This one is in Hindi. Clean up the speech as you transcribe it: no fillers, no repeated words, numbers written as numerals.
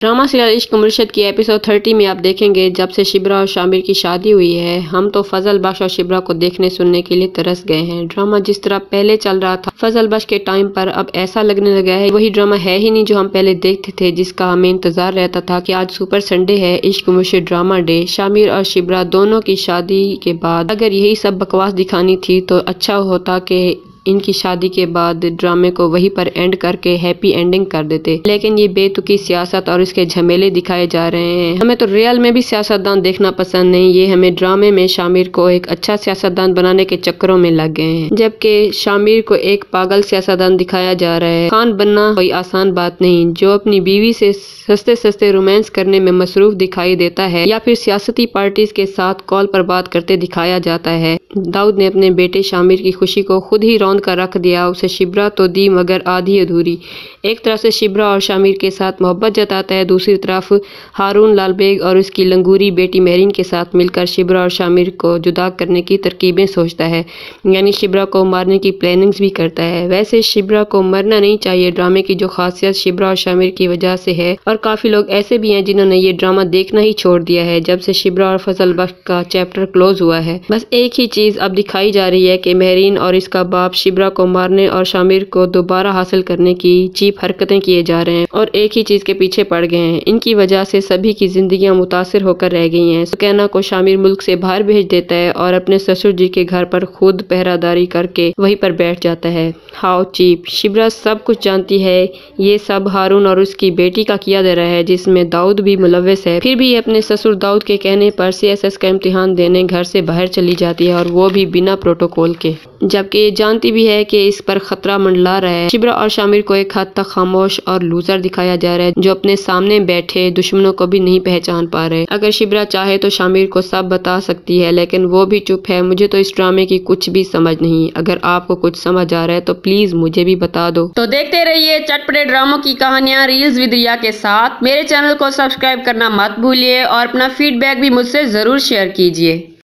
ड्रामा सीरियल इश्क मुर्शिद की एपिसोड 30 में आप देखेंगे जब से शिब्रा और शामिर की शादी हुई है हम तो फजल बख्श और शिब्रा को देखने सुनने के लिए तरस गए हैं। ड्रामा जिस तरह पहले चल रहा था फजल बख्श के टाइम पर अब ऐसा लगने लगा है वही ड्रामा है ही नहीं जो हम पहले देखते थे, जिसका हमें इंतजार रहता था कि आज सुपर संडे है, इश्क मुर्शिद ड्रामा डे। शामिर और शिब्रा दोनों की शादी के बाद अगर यही सब बकवास दिखानी थी तो अच्छा होता कि इनकी शादी के बाद ड्रामे को वहीं पर एंड करके हैप्पी एंडिंग कर देते, लेकिन ये बेतुकी सियासत और इसके झमेले दिखाए जा रहे हैं। हमें तो रियल में भी सियासतदान देखना पसंद नहीं, ये हमें ड्रामे में शामिर को एक अच्छा सियासतदान बनाने के चक्करों में लग गए हैं, जबकि शामिर को एक पागल सियासतदान दिखाया जा रहा है। खान बनना कोई आसान बात नहीं, जो अपनी बीवी से सस्ते सस्ते रोमांस करने में मसरूफ दिखाई देता है या फिर सियासती पार्टीज के साथ कॉल पर बात करते दिखाया जाता है। दाऊद ने अपने बेटे शामिर की खुशी को खुद ही रौंद कर रख दिया, उसे शिब्रा तो दी मगर आधी अधूरी। एक तरफ से शिब्रा और शामिर के साथ मोहब्बत जताता है, दूसरी तरफ हारून लाल बेग और उसकी लंगूरी बेटी मेहरीन के साथ मिलकर शिब्रा और शामिर को जुदा करने की तरकीबें सोचता है, यानी शिब्रा को मारने की प्लानिंग्स भी करता है। वैसे शिब्रा को मरना नहीं चाहिए, ड्रामे की जो खासियत शिब्रा और शामिर की वजह से है, और काफी लोग ऐसे भी हैं जिन्होंने ये ड्रामा देखना ही छोड़ दिया है जब से शिब्रा और फजल बख्श का चैप्टर क्लोज हुआ है। बस एक ही चीज अब दिखाई जा रही है कि मेहरीन और इसका बाप शिब्रा को मारने और शामिर को दोबारा हासिल करने की चीप हरकतें किए जा रहे हैं और एक ही चीज के पीछे पड़ गए हैं। इनकी वजह से सभी की जिंदगियां मुतासिर होकर रह गई हैं। सुकैना को शामिर मुल्क से बाहर भेज देता है और अपने ससुर जी के घर पर खुद पहरादारी करके वहीं पर बैठ जाता है। How cheap. शिब्रा सब कुछ जानती है, ये सब हारून और उसकी बेटी का किया जा रहा है जिसमें दाऊद भी मुलव्वस है, फिर भी ये अपने ससुर दाऊद के कहने पर CSS का इम्तिहान देने घर से बाहर चली जाती है और वो भी बिना प्रोटोकॉल के, जबकि ये जानती भी है कि इस पर खतरा मंडला रहा है। शिब्रा और शामिर को एक हद तक खामोश और लूजर दिखाया जा रहा है जो अपने सामने बैठे दुश्मनों को भी नहीं पहचान पा रहे। अगर शिब्रा चाहे तो शामिर को सब बता सकती है, लेकिन वो भी चुप है। मुझे तो इस ड्रामे की कुछ भी समझ नहीं, अगर आपको कुछ समझ आ रहा है तो प्लीज मुझे भी बता दो। तो देखते रहिए चटपटे ड्रामों की कहानियां रील्स विद रिया के साथ। मेरे चैनल को सब्सक्राइब करना मत भूलिए और अपना फीडबैक भी मुझसे जरूर शेयर कीजिए।